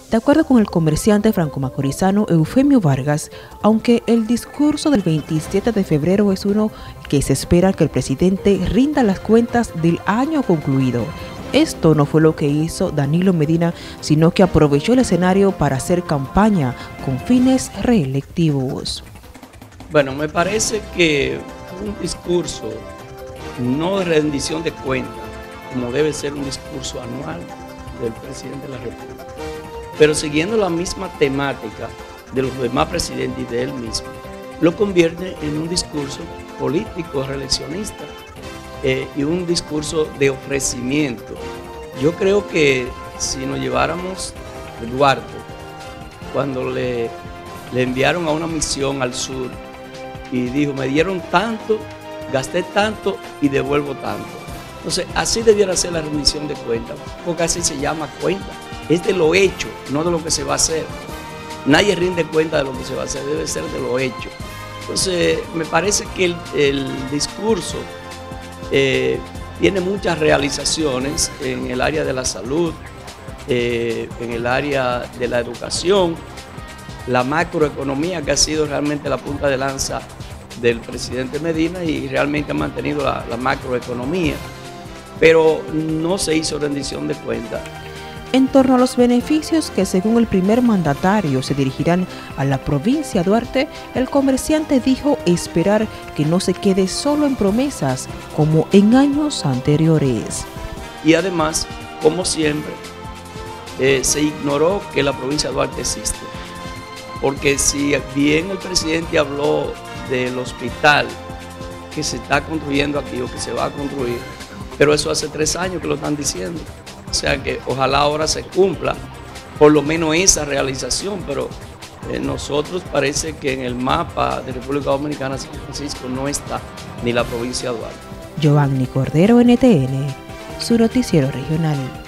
De acuerdo con el comerciante franco-macorizano Eufemio Vargas, aunque el discurso del 27 de febrero es uno que se espera que el presidente rinda las cuentas del año concluido, esto no fue lo que hizo Danilo Medina, sino que aprovechó el escenario para hacer campaña con fines reelectivos. Bueno, me parece que un discurso no de rendición de cuentas, como debe ser un discurso anual del presidente de la República, pero siguiendo la misma temática de los demás presidentes y de él mismo, lo convierte en un discurso político reeleccionista y un discurso de ofrecimiento. Yo creo que si nos lleváramos a Duarte, cuando le enviaron a una misión al sur y dijo, me dieron tanto, gasté tanto y devuelvo tanto. Entonces, así debiera ser la rendición de cuentas, porque así se llama cuenta. Es de lo hecho, no de lo que se va a hacer. Nadie rinde cuenta de lo que se va a hacer, debe ser de lo hecho. Entonces, me parece que el discurso tiene muchas realizaciones en el área de la salud, en el área de la educación, la macroeconomía, que ha sido realmente la punta de lanza del presidente Medina y realmente ha mantenido la macroeconomía, pero no se hizo rendición de cuentas. En torno a los beneficios que según el primer mandatario se dirigirán a la provincia de Duarte, el comerciante dijo esperar que no se quede solo en promesas como en años anteriores. Y además, como siempre, se ignoró que la provincia de Duarte existe, porque si bien el presidente habló del hospital que se está construyendo aquí o que se va a construir, pero eso hace 3 años que lo están diciendo. O sea que ojalá ahora se cumpla por lo menos esa realización, pero nosotros parece que en el mapa de República Dominicana San Francisco no está ni la provincia de Duarte. Giovanni Cordero, NTN, su noticiero regional.